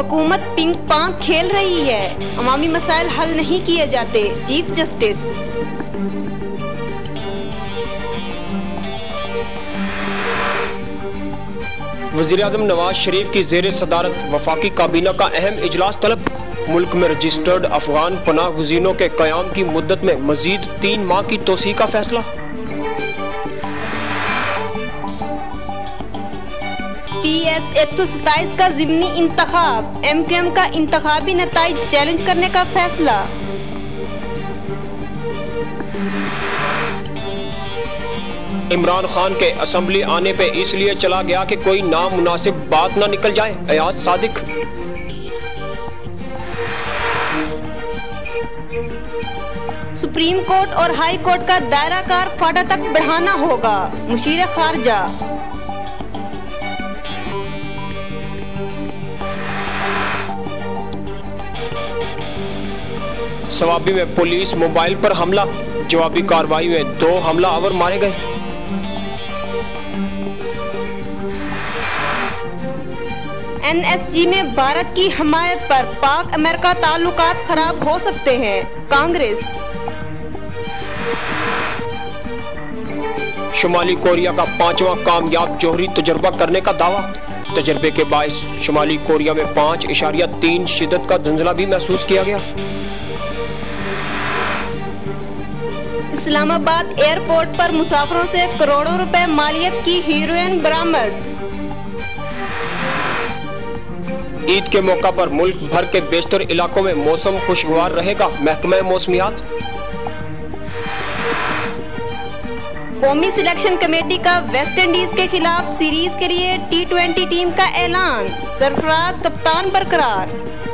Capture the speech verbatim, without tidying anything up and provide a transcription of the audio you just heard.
हुकूमत पिंग पांग खेल रही है, अवामी मसाइल हल नहीं किए जाते। Chief justice. वज़ीर-ए-आज़म नवाज शरीफ की ज़ेर सदारत वफाकी काबीना का अहम इजलास तलब। मुल्क में रजिस्टर्ड अफगान पनाह गुज़ीनों के क़याम की मुद्दत में मजीद तीन माह की तोसी का फैसला। पी एस एक सौ सत्ताईस का ज़िमनी इंतखाब, एम क्यू एम का इंतखाबी नताइज चैलेंज करने का फैसला। इमरान खान के असम्बली आने पे इसलिए चला गया कि कोई नामुनासिब बात ना निकल जाए। अयाज सादिक। सुप्रीम कोर्ट और हाई कोर्ट का दायरा कार फाटा तक बढ़ाना होगा, मुशीर खारजा। सवाबी में पुलिस मोबाइल पर हमला, जवाबी कार्रवाई में दो हमलावर मारे गए। एन एस जी में भारत की हमायत पर पाक अमेरिका ताल्लुकात खराब हो सकते हैं, कांग्रेस। शुमाली कोरिया का पांचवा कामयाब जोहरी तजर्बा करने का दावा। तजर्बे के बायस शुमाली कोरिया में पांच इशारिया तीन शिद्दत का जंजला भी महसूस किया गया। इस्लामाबाद एयरपोर्ट पर मुसाफिरों से करोड़ों रुपए मालियत की हेरोइन बरामद। ईद के मौका पर मुल्क भर के बेशतर इलाकों में मौसम खुशगवार रहेगा, महकमा मौसमियात। कौमी सिलेक्शन कमेटी का वेस्ट इंडीज के खिलाफ सीरीज के लिए टी ट्वेंटी टीम का ऐलान, सरफराज कप्तान बरकरार।